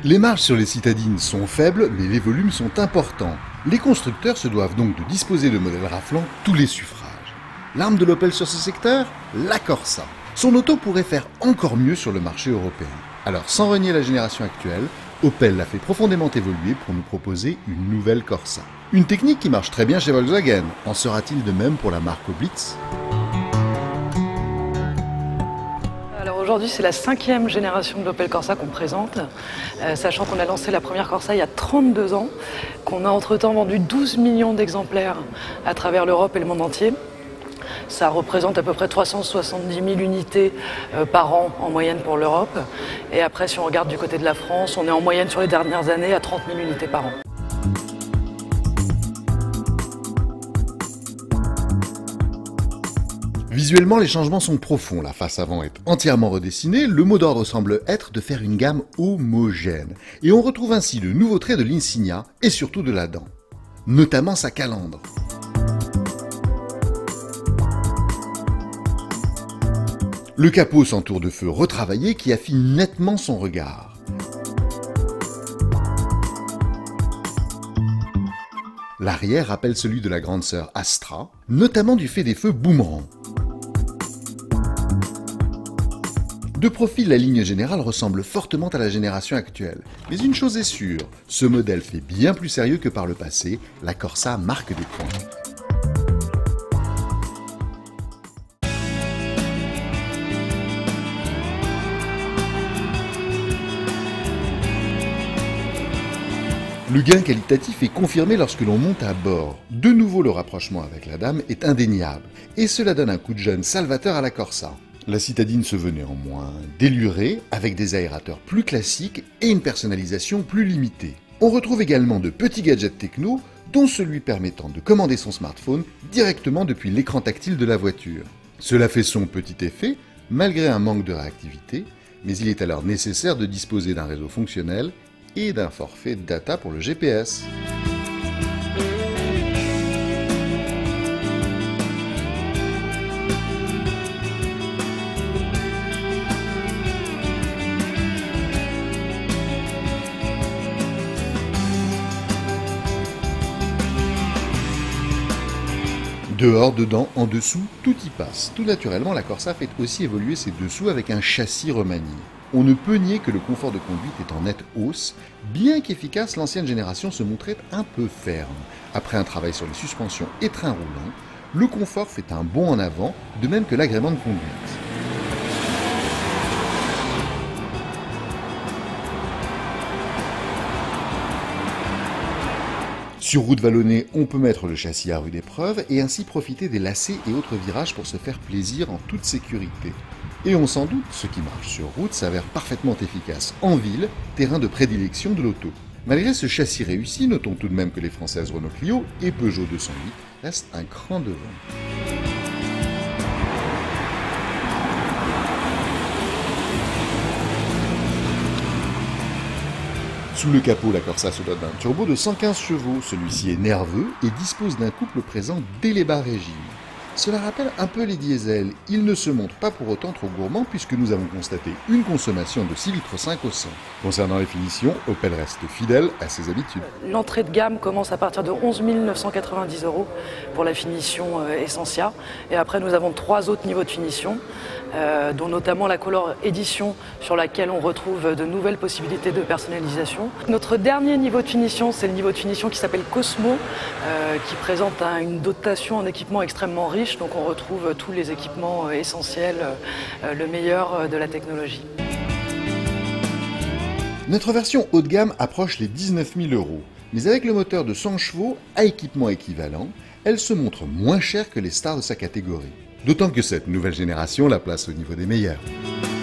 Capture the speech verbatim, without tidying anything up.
Les marges sur les citadines sont faibles, mais les volumes sont importants. Les constructeurs se doivent donc de disposer de modèles raflant tous les suffrages. L'arme de l'Opel sur ce secteur? La Corsa. Son auto pourrait faire encore mieux sur le marché européen. Alors, sans renier la génération actuelle, Opel l'a fait profondément évoluer pour nous proposer une nouvelle Corsa. Une technique qui marche très bien chez Volkswagen. En sera-t-il de même pour la marque Blitz? Aujourd'hui, c'est la cinquième génération de l'Opel Corsa qu'on présente, euh, sachant qu'on a lancé la première Corsa il y a trente-deux ans, qu'on a entre-temps vendu douze millions d'exemplaires à travers l'Europe et le monde entier. Ça représente à peu près trois cent soixante-dix mille unités euh, par an en moyenne pour l'Europe. Et après, si on regarde du côté de la France, on est en moyenne sur les dernières années à trente mille unités par an. Visuellement, les changements sont profonds. La face avant est entièrement redessinée. Le mot d'ordre semble être de faire une gamme homogène. Et on retrouve ainsi le nouveau trait de l'Insignia et surtout de la dent. Notamment sa calandre. Le capot s'entoure de feux retravaillés qui affinent nettement son regard. L'arrière rappelle celui de la grande sœur Astra, notamment du fait des feux boomerang. De profil, la ligne générale ressemble fortement à la génération actuelle. Mais une chose est sûre, ce modèle fait bien plus sérieux que par le passé, la Corsa marque des points. Le gain qualitatif est confirmé lorsque l'on monte à bord. De nouveau, le rapprochement avec la dame est indéniable, et cela donne un coup de jeune salvateur à la Corsa. La citadine se veut néanmoins délurée, avec des aérateurs plus classiques et une personnalisation plus limitée. On retrouve également de petits gadgets techno, dont celui permettant de commander son smartphone directement depuis l'écran tactile de la voiture. Cela fait son petit effet, malgré un manque de réactivité, mais il est alors nécessaire de disposer d'un réseau fonctionnel et d'un forfait data pour le G P S. Dehors, dedans, en dessous, tout y passe. Tout naturellement, la Corsa fait aussi évoluer ses dessous avec un châssis remanié. On ne peut nier que le confort de conduite est en nette hausse. Bien qu'efficace, l'ancienne génération se montrait un peu ferme. Après un travail sur les suspensions et trains roulants, le confort fait un bond en avant, de même que l'agrément de conduite. Sur route vallonnée, on peut mettre le châssis à rude épreuve et ainsi profiter des lacets et autres virages pour se faire plaisir en toute sécurité. Et on s'en doute, ce qui marche sur route s'avère parfaitement efficace en ville, terrain de prédilection de l'auto. Malgré ce châssis réussi, notons tout de même que les françaises Renault Clio et Peugeot deux cent huit restent un cran devant. Sous le capot, la Corsa se dote d'un turbo de cent quinze chevaux. Celui-ci est nerveux et dispose d'un couple présent dès les bas régimes. Cela rappelle un peu les diesels. Ils ne se montrent pas pour autant trop gourmands puisque nous avons constaté une consommation de six virgule cinq litres au cent. Concernant les finitions, Opel reste fidèle à ses habitudes. L'entrée de gamme commence à partir de onze mille neuf cent quatre-vingt-dix euros pour la finition euh, Essentia. Et après, nous avons trois autres niveaux de finition, euh, dont notamment la Color Edition, sur laquelle on retrouve de nouvelles possibilités de personnalisation. Notre dernier niveau de finition, c'est le niveau de finition qui s'appelle Cosmo, euh, qui présente un, une dotation en équipement extrêmement riche. Donc on retrouve tous les équipements essentiels, euh, le meilleur de la technologie. Notre version haut de gamme approche les dix-neuf mille euros, mais avec le moteur de cent chevaux à équipement équivalent, elle se montre moins chère que les stars de sa catégorie. D'autant que cette nouvelle génération la place au niveau des meilleurs.